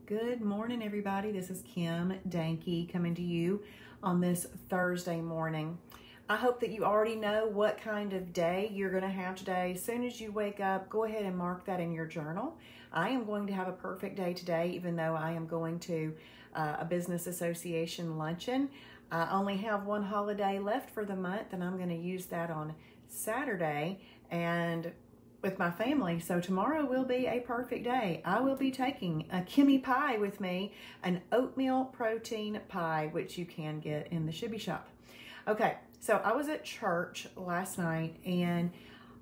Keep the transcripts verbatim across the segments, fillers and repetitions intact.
Good morning, everybody. This is Kim Danke coming to you on this Thursday morning. I hope that you already know what kind of day you're going to have today. As soon as you wake up, go ahead and mark that in your journal. I am going to have a perfect day today, even though I am going to uh, a business association luncheon. I only have one holiday left for the month, and I'm going to use that on Saturday and with my family. So tomorrow will be a perfect day. I will be taking a Kimmy pie with me, an oatmeal protein pie, which you can get in the Shibby Shop. Okay, so I was at church last night and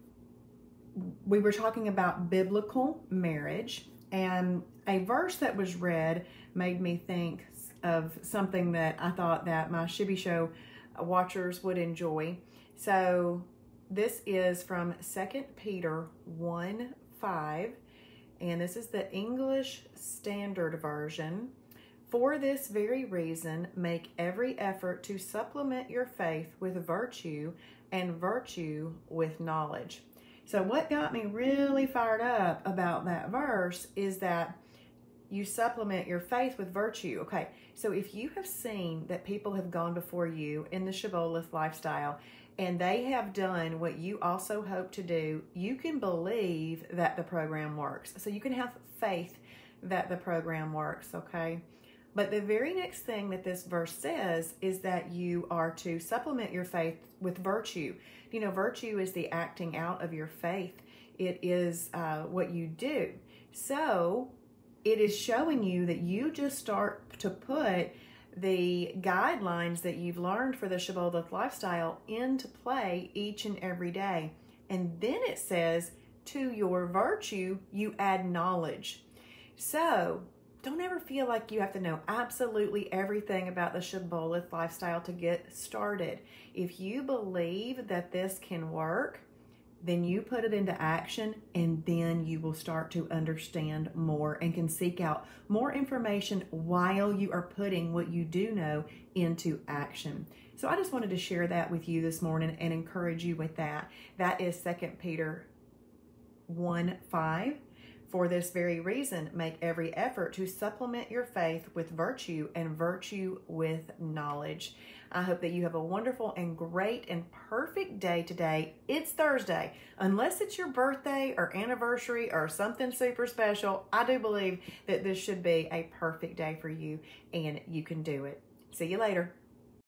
we were talking about biblical marriage, and a verse that was read made me think of something that I thought that my Shibby Show watchers would enjoy. So this is from Second Peter one five, and this is the English Standard Version. For this very reason, make every effort to supplement your faith with virtue, and virtue with knowledge. So what got me really fired up about that verse is that you supplement your faith with virtue. Okay, so if you have seen that people have gone before you in the Shibboleth lifestyle, and they have done what you also hope to do, you can believe that the program works. So you can have faith that the program works, okay? But the very next thing that this verse says is that you are to supplement your faith with virtue. You know, virtue is the acting out of your faith. It is uh, what you do. So it is showing you that you just start to put the guidelines that you've learned for the Shibboleth lifestyle into play each and every day. And then it says, to your virtue, you add knowledge. So don't ever feel like you have to know absolutely everything about the Shibboleth lifestyle to get started. If you believe that this can work, then you put it into action, and then you will start to understand more and can seek out more information while you are putting what you do know into action. So I just wanted to share that with you this morning and encourage you with that. That is Second Peter one five. For this very reason, make every effort to supplement your faith with virtue, and virtue with knowledge. I hope that you have a wonderful and great and perfect day today. It's Thursday. Unless it's your birthday or anniversary or something super special, I do believe that this should be a perfect day for you, and you can do it. See you later.